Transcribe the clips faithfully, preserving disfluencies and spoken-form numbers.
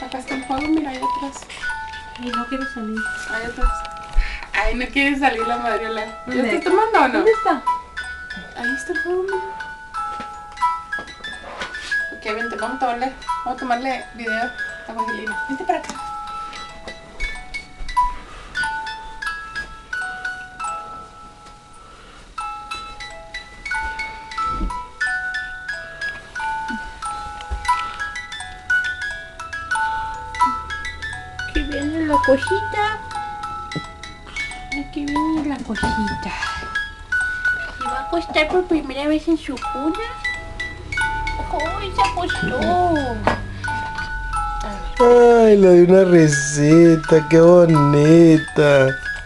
Acá está el juego, mira, ahí atrás. Ay, no quiero salir. Ahí atrás. Ay, no quiere salir la Madriola. ¿Ya ¿Dónde? estás tomando o no? ¿Dónde está? Ahí está el juego, mira. Ok, vente, vamos a tomarle, vamos a tomarle video a Evangelina. Vente para acá. Aquí viene la cosita. Aquí viene la cosita. ¿Se va a acostar por primera vez en su cuna? ¡Ay, se acostó! Ay, lo de una receta, qué bonita.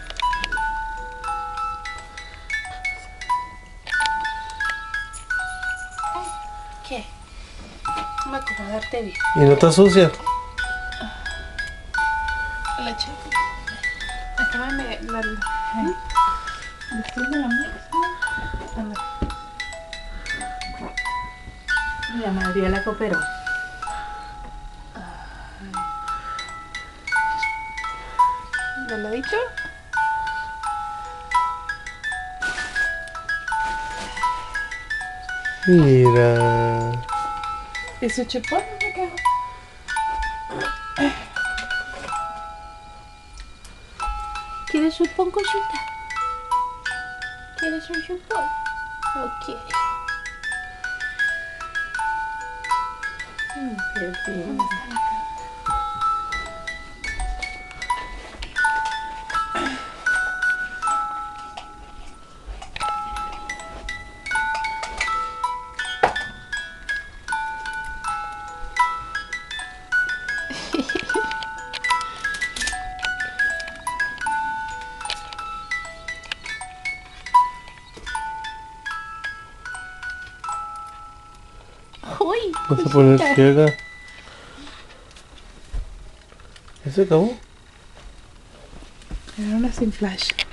¿Qué? Vamos a acomodarte bien. ¿Y no está sucia? La chica. Acábame la... Después de la mesa. La María la cooperó. ¿De ladito? Mira. ¿Y su chupón? Acá. ¿Quieres un chupón, cosita? ¿Quieres un chupón? Ok. Mm, qué bien. Uy, Vas a poner qué acá. ¿Ya se acabó? Era una sin flash.